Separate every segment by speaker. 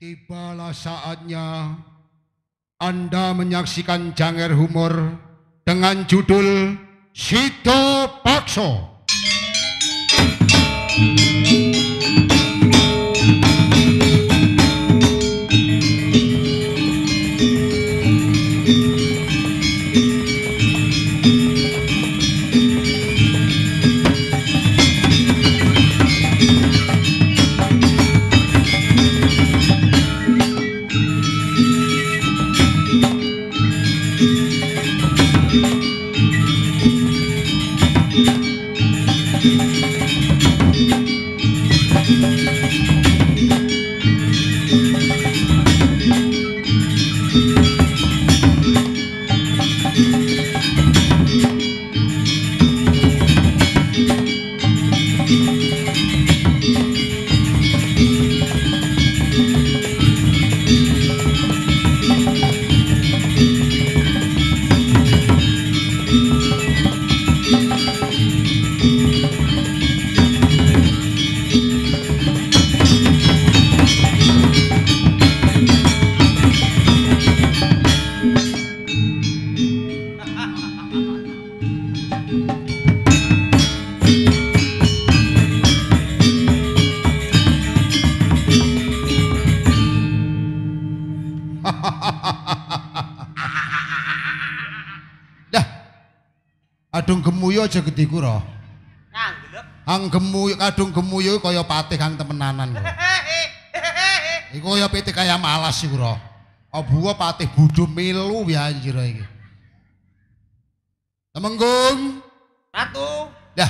Speaker 1: Tibalah saatnya Anda menyaksikan Janger Humor dengan judul Sito Pakso. Kadung gemuyu aja gediku roh. Kadung gemuyu kaya patih kang temenanan. Iku kaya pitik kaya malas iku roh. Abuwa patih budhu milu ya anjir iki. Temenggung.
Speaker 2: Ratu.
Speaker 1: Dah.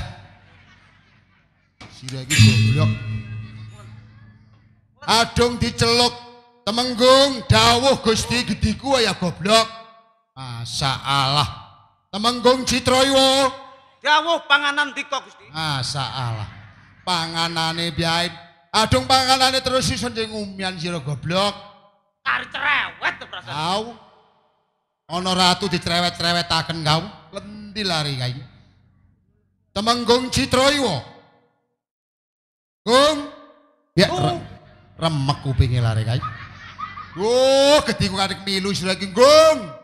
Speaker 1: Sira iki goblok. Adung diceluk Temenggung dawuh Gusti gediku ya goblok. Masalah. Temenggung Citroyo
Speaker 2: dawuh panganan dika Gusti.
Speaker 1: Masalah. Panganane biain. Adung panganane terus ison sing ngumian sira goblok.
Speaker 2: Kari cerewet to perasaan.
Speaker 1: Kau ana ratu dicerewet-cerewetaken kau. Lendi lari kae. Temenggung Citroyo. Gung. Ya remek kupinge lari kae. Oh, gediku kadek milu sira iki, Gung.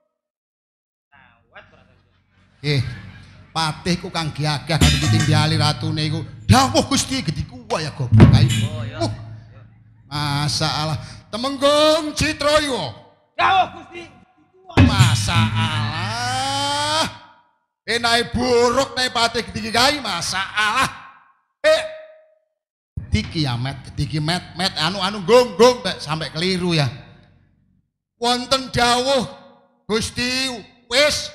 Speaker 1: Patihku kang gagah kan ditimbyali ratune iku. Dawuh Gusti gediku ya goblok kae.
Speaker 2: Oh ya.
Speaker 1: Masalah. Temenggung Citroyo.
Speaker 2: Dawuh Gusti.
Speaker 1: Masalah. Enake buruk nek patih gedhi kae masalah. Gedhi kiamat, gedhi met anu gong sampai keliru ya. Wonten dawuh Gusti wis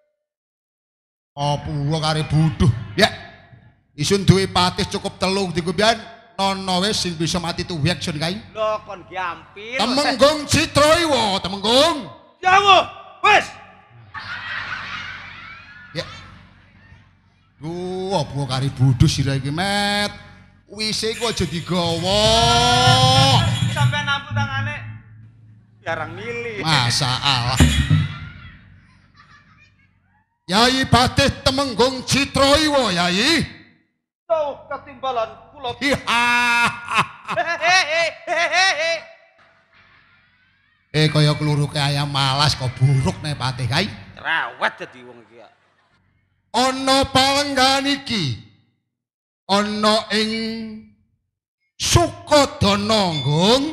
Speaker 1: apa kare buduh ya isun duwe patih cukup telung dikubian nono wis sing bisa mati tu action kae
Speaker 2: lho kon gampil
Speaker 1: Temenggung Citroyo Temenggung
Speaker 2: dawuh wis
Speaker 1: ya apa kare buduh sira iki met wis iku aja digawa
Speaker 2: sampean nampu tangane jarang milih
Speaker 1: masalah Yai Patih Temenggung Citroyo Yai.
Speaker 2: Jauh ketimbalan kula.
Speaker 1: Kaya kluruke ayam malas kok buruk nek patih kae.
Speaker 2: Cerewet dadi wong iki.
Speaker 1: Ana palenggan iki. Ana ing Sukodana, Gung.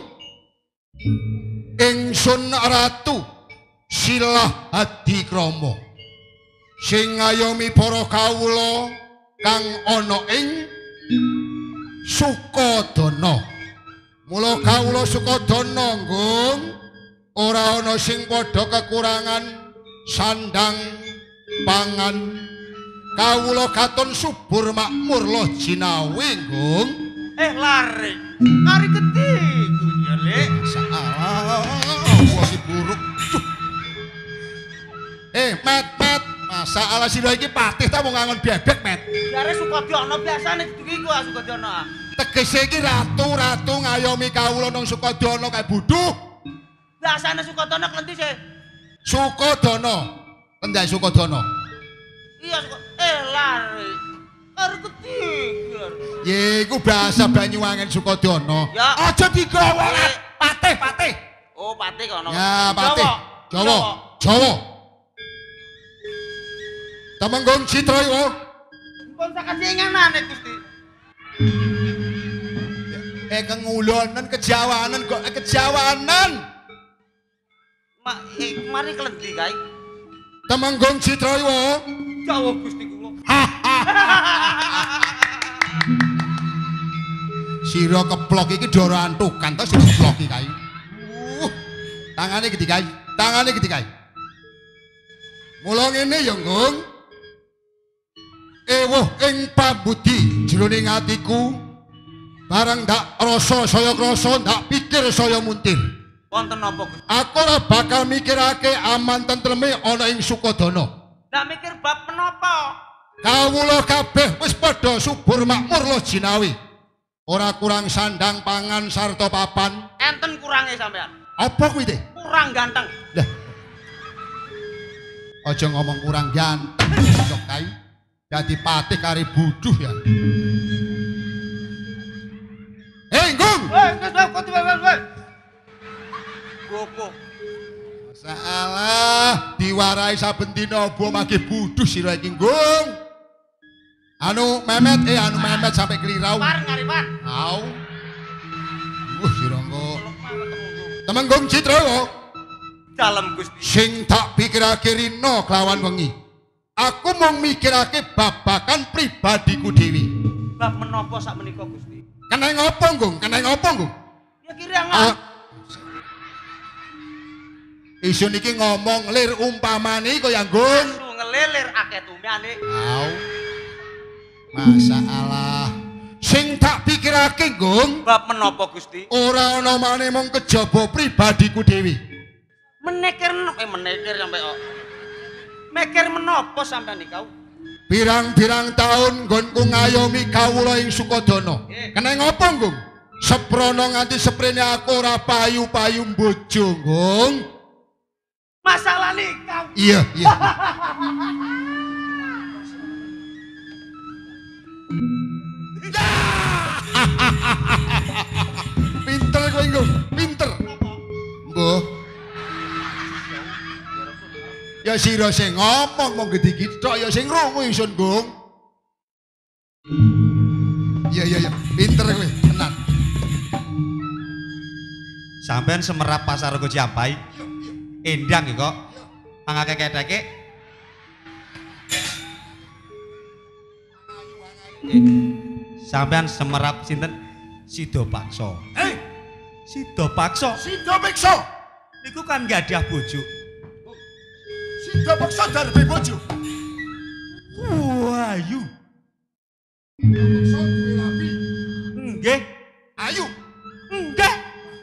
Speaker 1: Ingsun Ratu Silah Adikrama. Sing ngayomi para kawula kang ana ing Sukodana. Mula kawula Sukodana, Gung, ora ana sing padha kekurangan sandang pangan. Kawula katon subur makmur lo jinawi, Gung.
Speaker 2: Lari. Kari gedhi ya, Lek.
Speaker 1: Salah. Wong buruk. Met. Masalah sira iki patih ta wong ngangon bebek, Met.
Speaker 2: Jare Sukodana biasane diduki iku Sukodana.
Speaker 1: Tegese iki ratu ngayomi kawula nang Sukodana kae budhuh.
Speaker 2: Biasane Sukodana klenti sih.
Speaker 1: Sukodana. Kendai Sukodana.
Speaker 2: Iya, lari. Karo ketiga.
Speaker 1: Ya iku bahasa Banyuwangen Sukodana.
Speaker 2: Ya.
Speaker 1: Aja digawa patih
Speaker 2: Patih kono.
Speaker 1: Ya, Patih. Jawa. Temenggung Citrayo.
Speaker 2: Pun sakasinganane Gusti.
Speaker 1: Kengulonan kejawanan kok kejawanan.
Speaker 2: Mari klendi kae.
Speaker 1: Temenggung Citrayo.
Speaker 2: Jawa Gusti kula.
Speaker 1: Sira keplok iki doro antukan to sing keplok iki kae. Tangane gede kae. Mula ngene ya, Nggung. Ewuh ing pambudi jroning atiku. Barang ndak rasa saya krasa, ndak pikir saya muntir.
Speaker 2: Wonten napa Gusti?
Speaker 1: Aku ora bakal mikirake aman tentreme ana ing Sukodana.
Speaker 2: Ndak mikir bab menapa?
Speaker 1: Kawula kabeh wis padha subur makmur lo jinawi. Ora kurang sandang pangan sarta papan.
Speaker 2: Enten kurange sampean.
Speaker 1: Apa kuwi teh?
Speaker 2: Kurang ganteng.
Speaker 1: Lah. Aja ngomong kurang ganteng kok kae. Dadi patih kari buduh ya. Nggung.
Speaker 2: Kok tiba-tiba. Gopo.
Speaker 1: Salah diwarai saben dina apa mage buduh sira iki, Nggung. Anu Memet sampai kelirau.
Speaker 2: Ngaripan.
Speaker 1: Au. Sira engko. Temenggung Citrayo.
Speaker 2: Dalem Gusti.
Speaker 1: Sing tak pikirake rina kelawan wengi. Aku mung mikirake babakan pribadiku dhewe.
Speaker 2: Bab menapa sak menika Gusti?
Speaker 1: Keneng apa, Nggung?
Speaker 2: Ya kirang.
Speaker 1: Isun iki ngomong lir umpamane kaya, Nggung.
Speaker 2: Asu ngelilir akeh tumane.
Speaker 1: Au. Masalah. Sing tak pikirake, Nggung.
Speaker 2: Bab menapa Gusti?
Speaker 1: Ora ana maneh mung kejaba pribadiku dhewe.
Speaker 2: Menekir sampai kok. Mikir menapa sampean nikau?
Speaker 1: Pirang-pirang taun nggonku ngayomi kawula ing Sukodana. Keneng apa, Nggung? Seprono nganti seprene aku ora payu-payu bojo, Nggung.
Speaker 2: Masalah nikau.
Speaker 1: Iya. Pinter kowe, Nggung, pinter. Mbah. Ya sira sing ngomong mong gede-gede tok ya sing krungu ingsun, Nggung. Iya. Pinter kowe, tenan.
Speaker 3: Sampean semerap pasar Rego Ciampai. Endang iki kok. Angake keteke. Sampean semerap sinten? Sida Paksa. Sida Paksa. Niku kan gadah bojo.
Speaker 1: Sida Paksa darbe bojo.
Speaker 3: Wayu.
Speaker 1: Paksa duwe lapi.
Speaker 3: Nggih.
Speaker 1: Ayu.
Speaker 3: Nggih.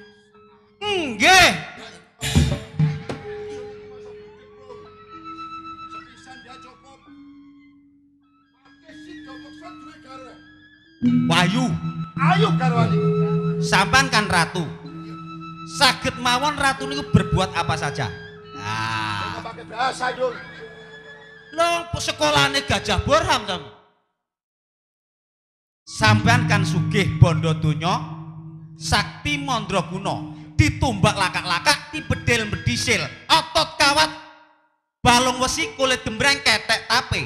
Speaker 1: Sepisan dia cukup. Pakai Sida Paksa duwe garwa.
Speaker 3: Wayu.
Speaker 1: Ayu garwane.
Speaker 3: Sampean kan ratu. Saged mawon ratu niku berbuat apa saja. Nah.
Speaker 1: Pakai bahasa, Dul.
Speaker 3: Lho, sekolahane Gajah Borham to. Sampean kan sugih bondo donya, sakti mandraguna, ditumbak lakak-lakak, dibedil medisil, otot kawat, balung wesi, kulit gembreng, ketek tape.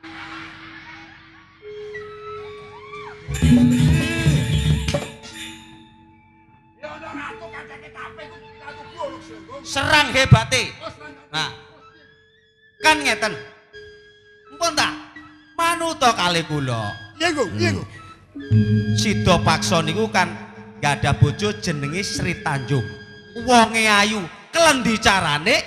Speaker 3: Serang hebate. Nah, kan ngeten. Mpun ta? Manuta kalih kula.
Speaker 1: Iya, Nggung.
Speaker 3: Sida Paksa niku kan gak ada bojo jenenge Sri Tanjung. Wonge ayu, klendi carane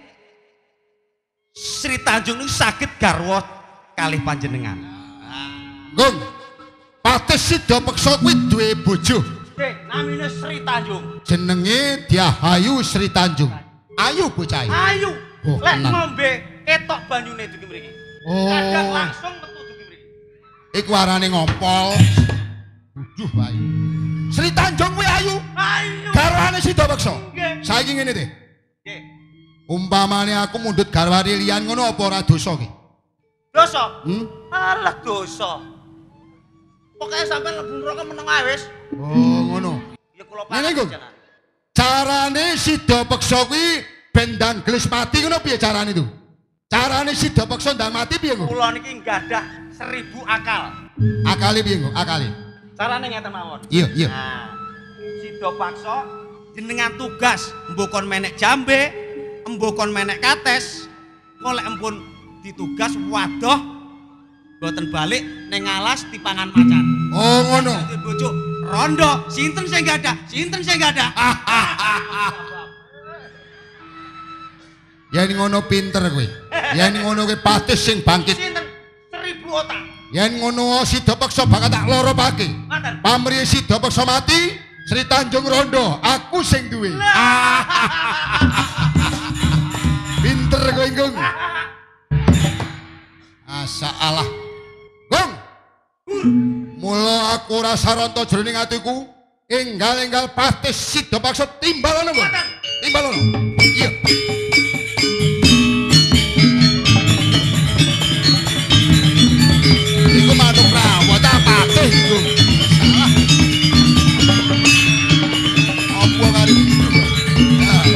Speaker 3: Sri Tanjung niku saged garwa kalih panjenengan.
Speaker 1: Nggung. Patih Sida Paksa kuwi duwe bojo.
Speaker 2: Namine Sri Tanjung.
Speaker 1: Jenenge Diahayu Sri Tanjung. Ayu bocah.
Speaker 2: Ayu.
Speaker 1: Oh,
Speaker 2: Lek
Speaker 1: tenang.
Speaker 2: ngombe ketok banyune dugi mriki.
Speaker 1: Oh.
Speaker 2: Kadang langsung metu dugi mriki.
Speaker 1: Iku arane ngompol. Duduh wae. Sri Tanjung kuwi ayu.
Speaker 2: Ayu.
Speaker 1: Garwane Sida Paksa.
Speaker 2: Nggih.
Speaker 1: Saiki ngene teh.
Speaker 2: Nggih.
Speaker 1: Umpamane aku mundhut garwane liyan ngono apa ora dosa ki?
Speaker 2: Dosa.
Speaker 1: Hmm?
Speaker 2: Alah dosa. Pokoke sampean mlebu neraka meneng ae wis.
Speaker 1: Oh, ngono.
Speaker 2: Ya kula
Speaker 1: Ngene, Nggung.
Speaker 2: panjenengan.
Speaker 1: Carane Sida Beksa kuwi ben ndang gelis mati ngono piye carane itu? Carane Sida Beksa ndang mati piye kok?
Speaker 2: Kula niki nggadah 1000 akal.
Speaker 1: Akale piye kok? Akale.
Speaker 2: Carane ngeten mawon.
Speaker 1: Iya, iya.
Speaker 2: Nah, Sida Beksa
Speaker 3: jenengan tugas mbok kon menek jambe, mbok kon menek kates. Kok lek empun ditugas wadoh mboten balik ning alas dipangan macan.
Speaker 1: Oh ngono.
Speaker 3: Dadi bojo rondo, sinten sing gadah? Sinten sing gadah?
Speaker 1: Yen ngono pinter kowe. Yen ngono kowe patis sing bangkit.
Speaker 2: sinten 1000 otak.
Speaker 1: Yen ngono Sida Beksa bakal tak loro pake.
Speaker 2: Ngoten.
Speaker 1: Pamrih Sida Beksa mati, Sri Tanjung Rondo, aku sing duwe. Pinter kowe, Gung. Asalah. Gung. Mula aku rasa ronto jroning atiku, enggal-enggal patis Sida Beksa timbalono, Gung. Timbalono. Iya. Iku manuk rawat ta patih, Gung. Salah. Apa kari itu? Nah.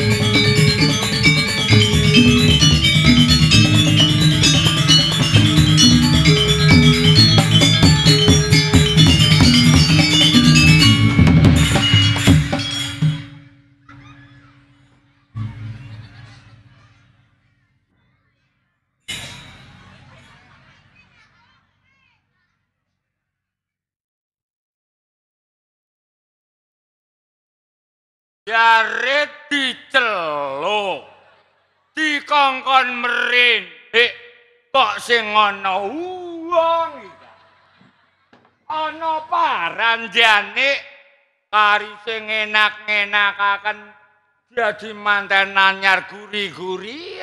Speaker 4: Jare diceluk dikongkon merindhik kok sing ana wong iki ana paranjane kari sing enak-enakaken dadi manten anyar guri-guri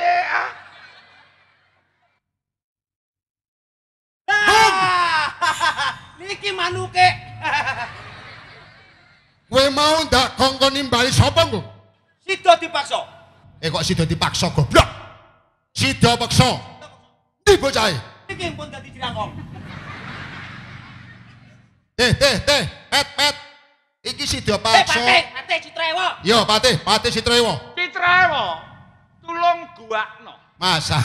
Speaker 3: Niki manuke.
Speaker 1: Kowe mau ndak kongkon nimbali sapa, Gung?
Speaker 2: Sida dipaksa.
Speaker 1: Kok Sida dipaksa goblok? Sida Beksa. Ndi bocahe?
Speaker 2: Niki pun dadi dirangkong.
Speaker 1: Pet. Iki Sida paksa.
Speaker 2: Pate Citrewo.
Speaker 1: Yo, Patih Sitrewo.
Speaker 4: Citrewo tulung guakno
Speaker 1: Masa.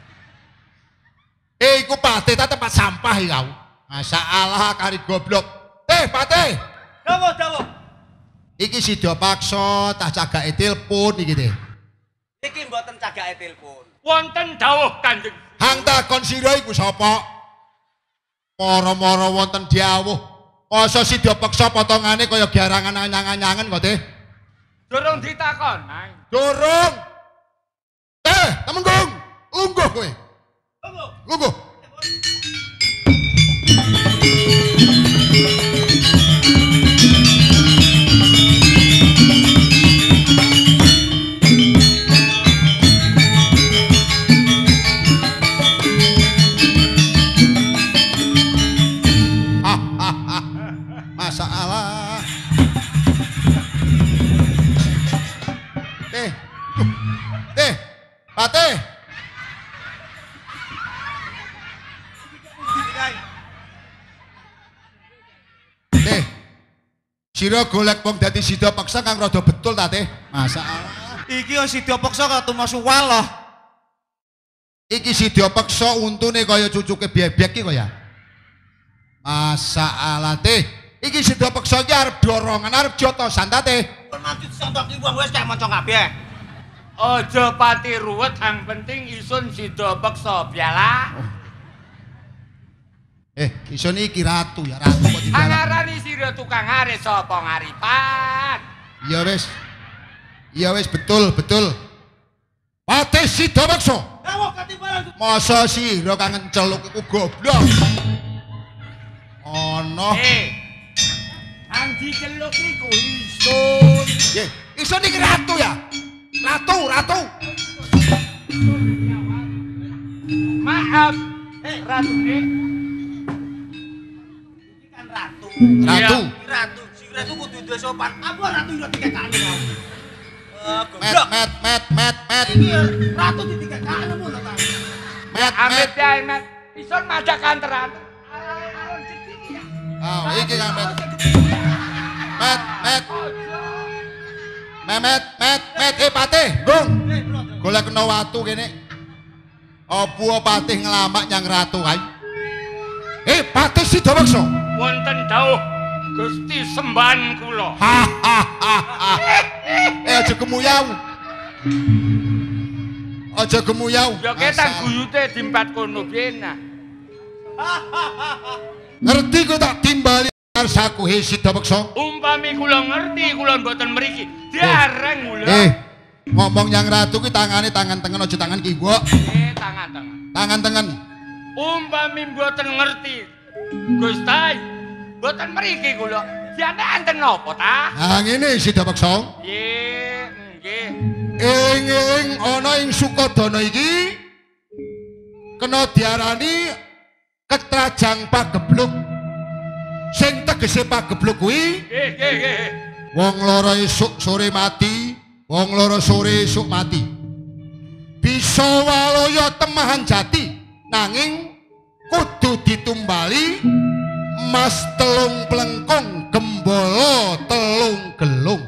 Speaker 1: Iku Patih ta tempat sampah iki kau. Masalah kari goblok. Patih.
Speaker 2: Dawa.
Speaker 1: Iki Sida paksa tak cagake telepon iki teh.
Speaker 2: Niki mboten cagake telepon.
Speaker 4: wonten dawuh Kanjeng
Speaker 1: Hang takon sira iku sapa? Mara-mara wonten dawuh. Masa Sida Beksa potongane kaya garangan anyang-anyangan kok, Teh?
Speaker 4: durung ditakon ae
Speaker 1: Durung. Temenggung. Lungguh kowe. Lungguh. Masalah. Patih. Sira golek wong dadi Sida Beksa kang rada betul ta, Teh? Masalah.
Speaker 3: Iki yo Sida Beksa katu masuk waloh.
Speaker 1: Iki Sida Beksa untune kaya cucuke bebek iki kaya. Masalah, Teh. Iki Sida Beksa iki arep dorongan, arep jotosan ta, Teh?
Speaker 2: Pun maju disontoki wong wis kaya maca kabeh.
Speaker 4: aja pati ruwet yang penting isun Sida Beksa biala
Speaker 1: Isun iki ratu ya, ratu kok di dalam.
Speaker 4: angarani sira tukang ngarit sapa ngaripan
Speaker 1: Iya wis betul Patih Sida Beksa.
Speaker 2: Dawuh katimbalan.
Speaker 1: Masa sira kangen celuk iku goblok. Ono.
Speaker 4: Andi celuk iku isun.
Speaker 1: Isun iki ratu ya. Ratu.
Speaker 4: Maaf. Ratu
Speaker 2: Iki kan ratu.
Speaker 1: Ratu.
Speaker 2: Si ratu kudu duwe sopan. Apa ratu yo dikekane kau.
Speaker 1: Met.
Speaker 2: Iki ratu dikekane ngono ta.
Speaker 4: Amit ya Met. Isun majak kanteran.
Speaker 1: Oh, iki kan met. Met, Patih, Gung. Golek kena watu kene. Apa Patih nglamak nyang ratu kae? Patih Sidawaksa.
Speaker 4: Wonten dawuh Gusti sembahan kula.
Speaker 1: Aja gemuyau. Aja gemuyau.
Speaker 4: Ya ketang guyute dimpat kono bena.
Speaker 1: Ngerti kok tak timbali ngarsaku Sidawaksa.
Speaker 4: Umpami kula ngerti kula mboten mriki. Diareng kula.
Speaker 1: Ngomong yang ratu ki tangane tangan tengen aja tangan kiwa.
Speaker 4: Tangan-tangan.
Speaker 1: Tangan tengen.
Speaker 4: Umpami mboten ngerti. Gusti, mboten mriki kula. Jane enten napa ta?
Speaker 1: Ngene Sidawaksa.
Speaker 4: Nggih.
Speaker 1: Eling ana ing Sukodana iki kena diarani Ketrajang Pagebluk. Sing tegese pagebluk kuwi
Speaker 4: Nggih.
Speaker 1: wong loro esuk sore mati, wong loro sore esuk mati. Bisa walaya temahan jati, nanging kudu ditumbali emas 3 plengkung, gembala 3 gelung.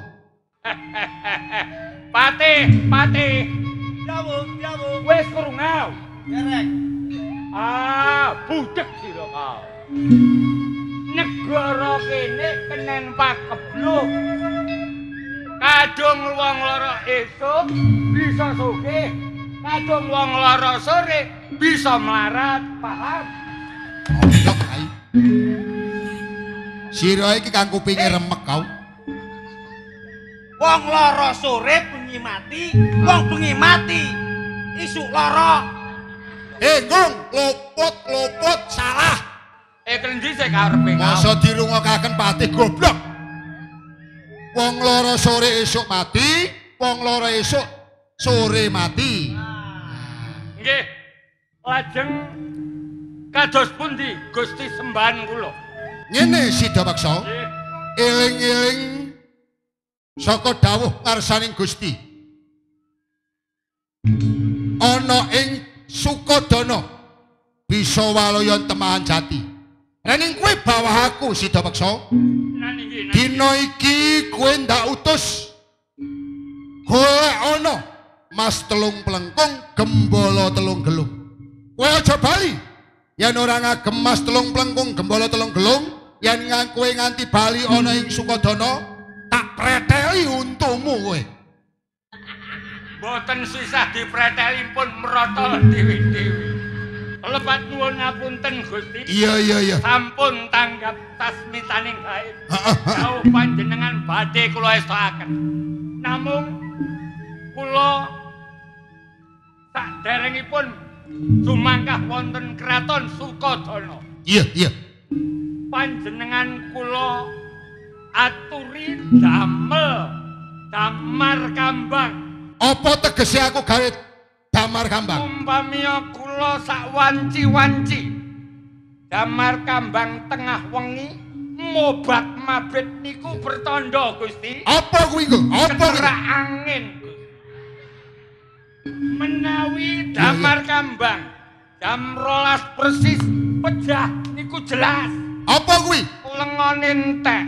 Speaker 4: Patih.
Speaker 2: Jawab.
Speaker 4: Wis krungau.
Speaker 2: Derek.
Speaker 4: Budek sira kau. Negara kene kenen pagebluk. Kadung wong lara esuk bisa sugih, kadung wong lara sore bisa melarat, paham?
Speaker 1: Goblok ae. Sira iki kang kupinge remek kau.
Speaker 2: Wong lara sore bengi mati, wong bengi mati isuk lara.
Speaker 1: Ngung, lopot salah.
Speaker 4: Kendi sik karepe kau.
Speaker 1: Masa dirungokaken Patih goblok. Wong lara sore esuk mati, wong lara esuk sore mati.
Speaker 4: Nggih. Lajeng kados pundi Gusti sembahan kula?
Speaker 1: Ngene Sidawaksa,
Speaker 4: Nggih.
Speaker 1: eling-eling saka dawuh ngarsaning Gusti. Ana ing Sukodana bisa walaya temahan jati. Rening kowe bawah aku Sidawaksa.
Speaker 4: Nggih.
Speaker 1: Dina iki kowe ndak utus golek ana emas 3 plengkung, gembala 3 gelung. Kowe aja bali yen ora ngagem emas 3 plengkung, gembala 3 gelung, yen kowe nganti bali ana ing Sukodana tak preteli untumu kowe.
Speaker 4: Boten sisah dipreteli pun merata dewi-dewi. Lepat nuwun ngapunten Gusti.
Speaker 1: Iya.
Speaker 4: Sampun tanggap tasmitaning gaib. Jauh panjenengan badhe kula estokaken. Namung kula saderengipun sumangkah wonten kraton Sukodana.
Speaker 1: Iya.
Speaker 4: Panjenengan kula aturi damar kambang.
Speaker 1: Apa tegese aku gawe damar kambang?
Speaker 4: Umpamia kula sak wanci-wanci damar kambang tengah wengi mobat mabit niku bertanda Gusti.
Speaker 1: Apa kuwi nggo? Apa kuwi?
Speaker 4: Keterak angin. Menawi damar kambang jam 12 persis pejah niku jelas.
Speaker 1: Apa kuwi?
Speaker 4: Lengone entek.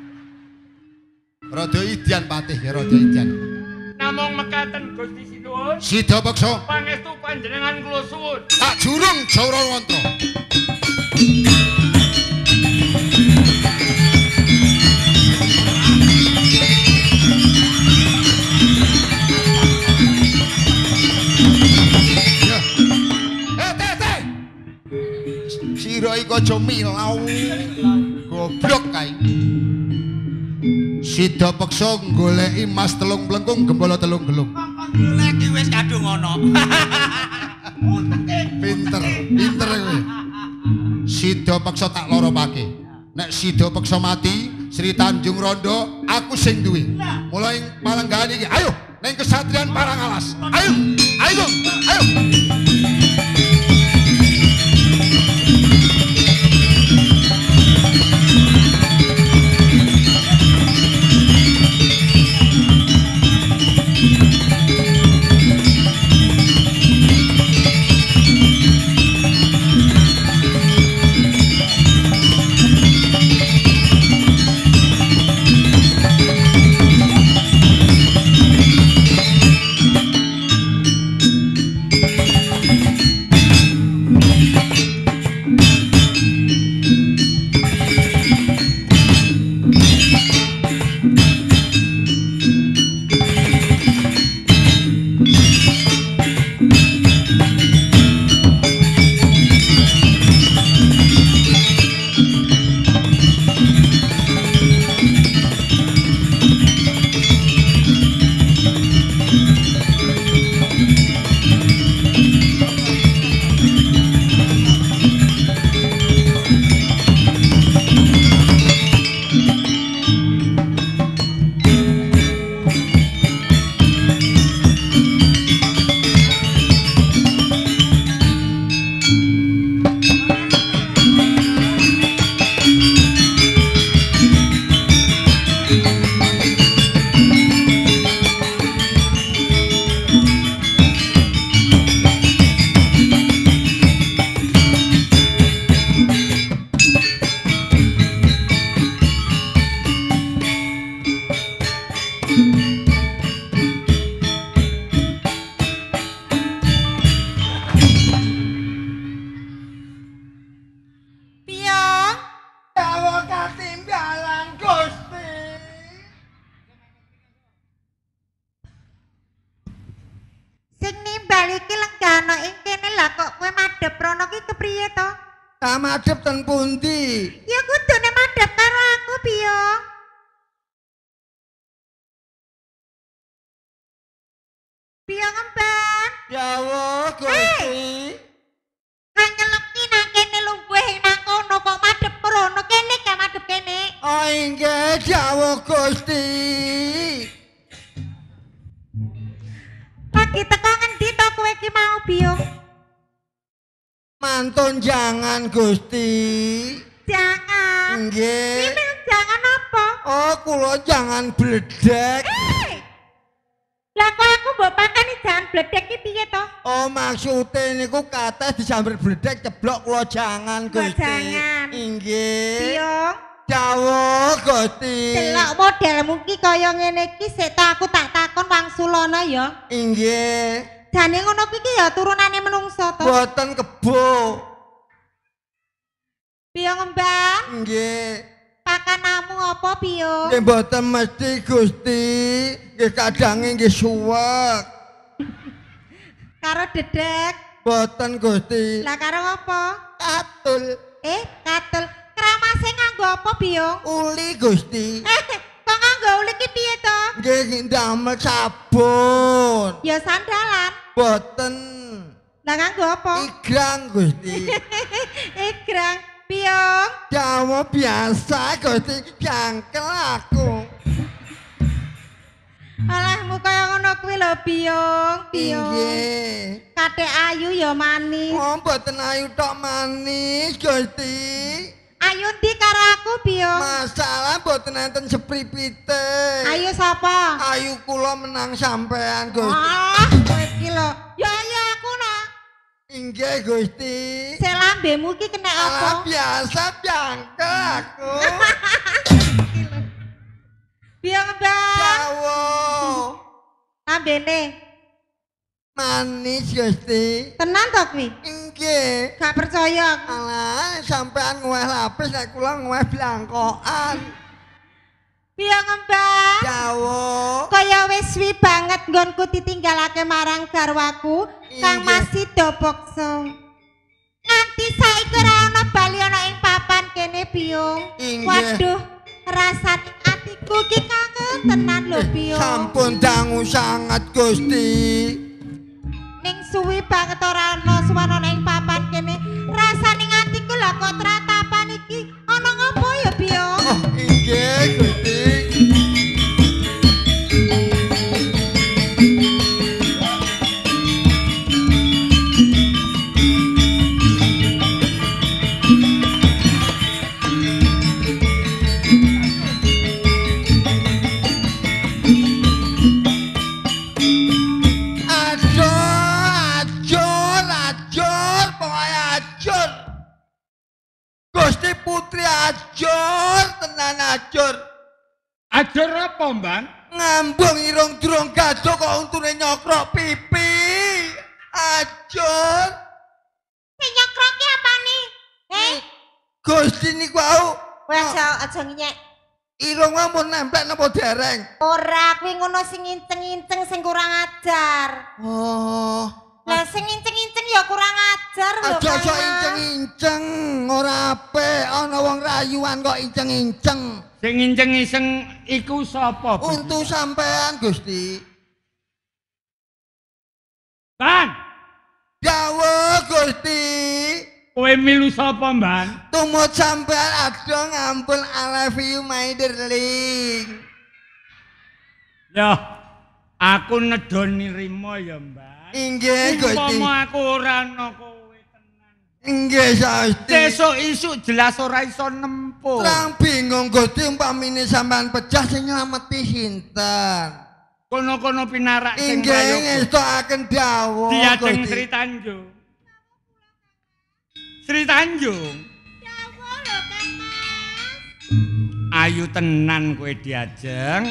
Speaker 1: Rada idian Patih ya, rada idian.
Speaker 4: Namung mekaten Gusti Sinuwun.
Speaker 1: Sidawaksa,
Speaker 4: Pangestu panjenengan kula suwun.
Speaker 1: tak jurung Jawara Mantra. Ya. Teh. Sira iki aja milau. Goblok kae. Sidawaksa goleki emas 3 plengkung, gembala 3 gelung.
Speaker 2: Golek wis kadung ana.
Speaker 1: Pinter kowe. Sidawaksa tak lorobake. Nek Sidawaksa mati, Sri Tanjung Rondo aku sing duwe. Mulai palenggahan iki, ayo ning kesatrian Parangalas. Ayo.
Speaker 5: madhep rono ki kepriye to?
Speaker 6: Tak madhep ten pundi?
Speaker 5: Ya kudune madhep karo aku, Biyong. Biyong emban.
Speaker 6: Jawah Gusti.
Speaker 5: Kang nyelepki nang kene lungguh nang kono kok madhep rono kene gak madhep kene.
Speaker 6: Oh inggih jawah Gusti.
Speaker 5: Lagi teko ngendi to kowe ki mau, Biyong?
Speaker 6: Mantun jangan Gusti.
Speaker 5: Jangan.
Speaker 6: Nggih.
Speaker 5: Ini jangan apa?
Speaker 6: Oh kula jangan bledek.
Speaker 5: Lah kok aku mbok pakani jangan bledek ki piye to?
Speaker 6: Oh maksude niku kathah disamber bledek ceblok kula jangan
Speaker 5: Kok
Speaker 6: Gusti.
Speaker 5: jangan?
Speaker 6: Inggih.
Speaker 5: Biyong.
Speaker 6: Jawah Gusti.
Speaker 5: Delok modelmu ki kaya ngene iki sik tak aku tak takon wangsulana ya.
Speaker 6: Inggih.
Speaker 5: Jane ngono iki ya turunane menungso to.
Speaker 6: Boten kebo.
Speaker 5: Biyong emban,
Speaker 6: Nggih.
Speaker 5: pakanamu apa Biyong?
Speaker 6: Nggih boten mesti Gusti. Nggih kadange nggih suwek.
Speaker 5: Karo dedek.
Speaker 6: Boten Gusti.
Speaker 5: Lah karo apa?
Speaker 6: Katul.
Speaker 5: Katul. Kramase nganggo apa Biyong?
Speaker 6: Uli Gusti.
Speaker 5: Kok nganggo uli ki piye to?
Speaker 6: Nggih ndamel sabun.
Speaker 5: Ya sandalan.
Speaker 6: Boten.
Speaker 5: Lah nganggo apa?
Speaker 6: Igrang Gusti.
Speaker 5: Igrang. Biyong.
Speaker 6: Jawa biasa Gusti, jangkel aku.
Speaker 5: Alahmu kaya ngono kuwi lho Biyong. Biyong.
Speaker 6: Nggih.
Speaker 5: Kathek ayu ya manis.
Speaker 6: Oh, mboten ayu tok manis Gusti.
Speaker 5: Ayu ndi karo aku Biyong?
Speaker 6: Masalah mboten enten sepripite.
Speaker 5: Ayu sapa?
Speaker 6: Ayu kula menang sampean Gusti.
Speaker 5: Ah, kowe iki lho. Ya aku no.
Speaker 6: Inggih Gusti.
Speaker 5: Sik lambemu ki kena apa?
Speaker 6: Alah biasa jangkel aku.
Speaker 5: Biyong Mbak.
Speaker 6: Jawa.
Speaker 5: Lambene
Speaker 6: Manis Gusti.
Speaker 5: tenan to kuwi?
Speaker 6: Inggih.
Speaker 5: Gak percaya aku.
Speaker 6: Alah sampean ngoweh lapis nek kula ngoweh blangkokan.
Speaker 5: Biyong Mbak.
Speaker 6: Jawa.
Speaker 5: Kaya wis suwi banget nggonku ditinggalake marang garwaku kang
Speaker 6: Iya.
Speaker 5: masih dobokso. Nganti saiki ora ana bali ana ing papan kene Biyong.
Speaker 6: Inggih.
Speaker 5: Waduh, rasane atiku ki kangen tenan lho Biyong.
Speaker 6: Sampun dangu sangat Gusti.
Speaker 5: Ning suwi banget ora ana suwana ing papan kene. Rasane atiku lah kok tratapan iki ana ngopo ya Biyong?
Speaker 6: Oh, inggih Gusti. Gusti Putri ajur tenan ajur.
Speaker 4: Ajur apa, Mbang?
Speaker 6: Ngambung irung durung gaduh kok untune nyokrok pipi. Ajur.
Speaker 5: Sing nyokrok ki apane?
Speaker 6: Gusti niku au.
Speaker 5: Kowe aja ngenyek.
Speaker 6: Irung mun nempel napa dereng?
Speaker 5: Ora kuwi ngono sing inceng-inceng sing kurang ajar.
Speaker 6: Oh.
Speaker 5: Lah sing inceng-inceng ya kurang ajar lho.
Speaker 6: Aja sok
Speaker 5: Mas.
Speaker 6: inceng-inceng, ora apik. Ana wong rayuan kok inceng-inceng.
Speaker 4: Sing inceng-iseng iku sapa? Bu?
Speaker 6: Untuk sampean Gusti.
Speaker 4: Bang,
Speaker 6: Jawa Gusti.
Speaker 4: kowe milu sapa, Mbang?
Speaker 6: Tumut sampean adong ampun I love you my darling.
Speaker 4: Ya, aku nedoni rimo ya, Mbang.
Speaker 6: Inggih Gusti.
Speaker 4: Umpama aku ora ana kowe tenan.
Speaker 6: Inggih Gusti.
Speaker 4: Sesuk isuk jelas ora iso nempuh.
Speaker 6: Kurang bingung Gusti umpamine sampean pecah sing nylameti sinten.
Speaker 4: Kono-kono pinarak sing
Speaker 6: Inggih
Speaker 4: prayoga.
Speaker 6: ngestokaken dawuh
Speaker 4: Diajeng
Speaker 6: Gusti.
Speaker 4: Sri Tanjung. Sri Tanjung.
Speaker 5: Jawa lho Kang Mas.
Speaker 4: Ayu tenan kowe diajeng.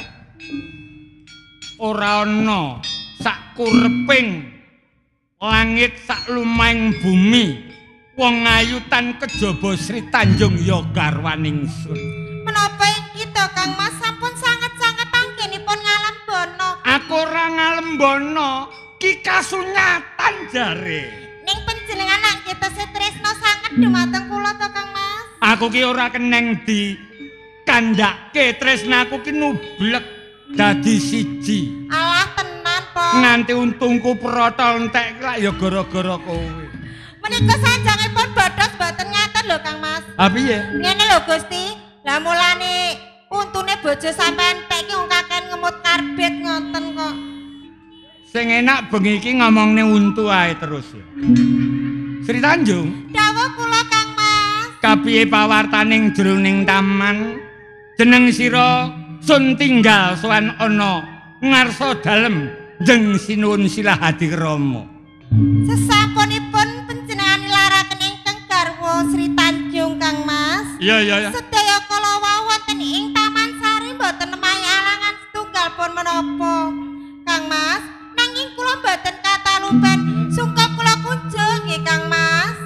Speaker 4: Ora ana sak kureping langit sak lumahing bumi. Wong ayu tan kejaba Sri Tanjung ya garwaning sun.
Speaker 5: Menapa iki to Kang Mas sampun sanget-sanget anggenipun ngalam bono.
Speaker 4: Aku ora ngalembono, ki kasunyatan jare.
Speaker 5: Ning panjenengan angge ngetese tresno sanget dumateng kula to Kang Mas.
Speaker 4: Aku ki ora keneng di kandhake tresnaku ki nublek dadi siji.
Speaker 5: Alah tenan po.
Speaker 4: Nganti untungku protol entek lak ya gara-gara kowe.
Speaker 5: Menika sanjangipun bodos boten ngaten lho Kang Mas.
Speaker 4: Ah piye?
Speaker 5: Ngene lho Gusti, lah mulane untune bojo sampean tek iki ngkaken ngemut karbit ngoten kok.
Speaker 4: Sing enak bengi iki ngomongne untu ae terus ya. Sri Tanjung,
Speaker 5: Dawuh kula Kang Mas.
Speaker 4: kapiye pawartaning jroning taman? Jeneng sira sun tinggal sowan ana ngarsa dalem jeng sinuwun silah Hadikrama.
Speaker 5: Sesampunipun panjenengan nilaraken ingkang garwa Sri Tanjung Kang Mas.
Speaker 4: Iya.
Speaker 5: Sedaya kala wau wonten ing Taman Sari mboten nemahi alangan setunggal pun menapa. Kang Mas, nanging kula mboten katalupen sungkem kula kunjung nggih Kang Mas.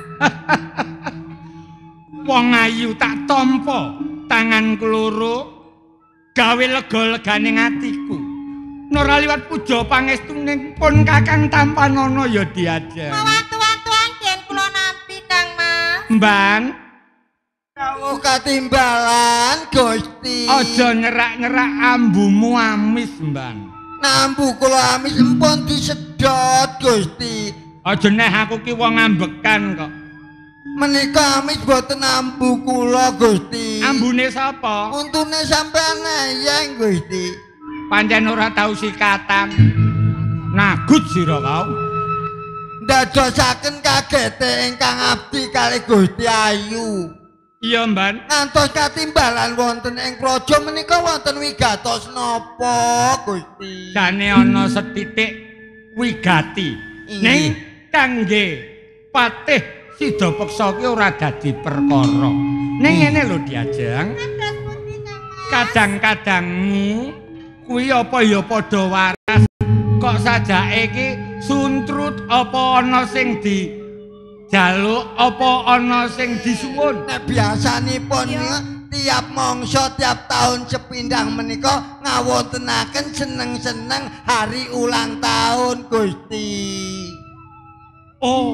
Speaker 4: Wong ayu tak tampa tanganku loro gawe lega-leganing atiku. Nora liwat puja pangestuning pun Kakang Tampanana ya diajeng.
Speaker 5: Mawatu-watuan yen kula nampi Kang Mas.
Speaker 4: Mbang,
Speaker 6: Dawuh katimbalan Gusti.
Speaker 4: aja nyerak-nyerak ambumu amis, Mbang.
Speaker 6: Nambu kula amis empun disedot Gusti.
Speaker 4: Aja neh aku ki wong ambekan kok.
Speaker 6: Menika amis boten nambu kula Gusti.
Speaker 4: Ambune sapa?
Speaker 6: Untune sampean neyeng Gusti.
Speaker 4: Pancen ora tau sikatan. Nagut sira kau.
Speaker 6: Ndadosaken kagete ingkang abdi kalih Gusti Ayu.
Speaker 4: Iya, Mbak.
Speaker 6: Ngantos katimbalan wonten ing praja menika wonten wigatos napa Gusti?
Speaker 4: Jane ana setitik wigati.
Speaker 6: Inggih.
Speaker 4: Ning kangge patih Sida Peksa ki ora dadi perkara. Ning ngene lho Diajeng.
Speaker 5: Kados pundi Kang Mas?
Speaker 4: Kadang-kadangmu kuwi apa ya padha waras. Kok sajake iki suntrut apa ana sing dijaluk apa ana sing disuwun.
Speaker 6: Nek biasanipun tiap mangsa tiap tahun sepindhang menika ngawontenaken seneng-seneng hari ulang tahun Gusti.
Speaker 4: Oh,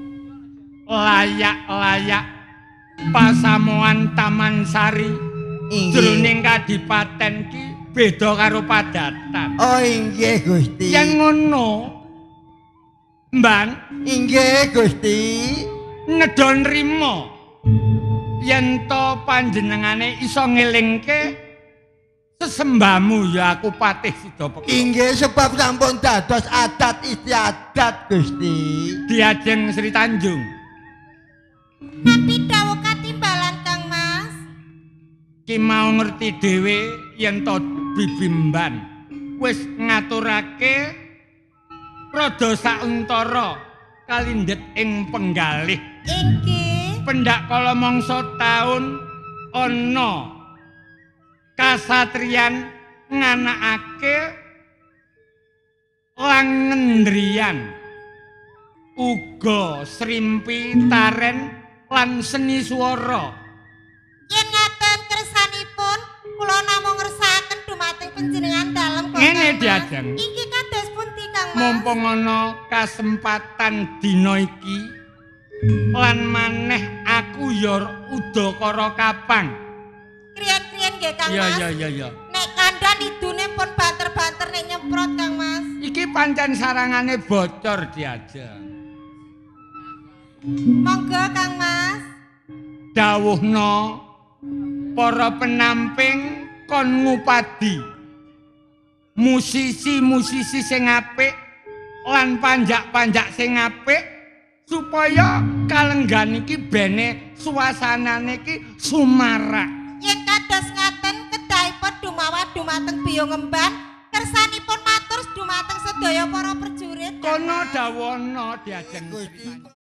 Speaker 4: layak-layak pasamuan Taman Sari jroning kadipaten ki beda karo padatan.
Speaker 6: Oh inggih Gusti.
Speaker 4: Yen ngono, Mbang,
Speaker 6: Inggih Gusti.
Speaker 4: nedha nrimo yen to panjenengane iso ngelingke sesembahmu ya aku patih Sida Peksa.
Speaker 6: Inggih sebab sampun dados adat istiadat Gusti.
Speaker 4: Diajeng Sri Tanjung.
Speaker 5: Nampi dawuh katimbalan Kang Mas.
Speaker 4: Ki mau ngerti dhewe yen to Bibimban wis ngaturake rada sauntara kalindhet ing penggalih.
Speaker 5: Inggih.
Speaker 4: Pendak kala mangsa taun ana kasatriyan nganakake langendrian uga srimpi taren lan seni swara.
Speaker 5: Yen ngaten kersanipun kula namung ngersakaken dumateng panjenengan dalem kok.
Speaker 4: Ngene
Speaker 5: Kang Mas.
Speaker 4: Diajeng.
Speaker 5: Inggih kados pundi Kang Mas?
Speaker 4: Mumpung ana kasempatan dina iki lan maneh aku ya udakara kapang.
Speaker 5: Kriyen-kriyen nggih Kang Mas.
Speaker 4: Iya.
Speaker 5: Nek kandhan idune pun banter-banter nek nyemprot Kang Mas.
Speaker 4: Iki pancen sarangane bocor Diajeng.
Speaker 5: Monggo Kang Mas.
Speaker 4: Dawuhna para penamping kon ngupadi musisi-musisi sing apik lan panjak-panjak sing apik supaya kalenggan iki bene suasanane iki sumarak.
Speaker 5: Yen kados ngaten kedahipun dumawa dumateng Biyo Ngemban kersanipun matur dumateng sedaya para prajurit.
Speaker 4: Kono dawana Diajeng.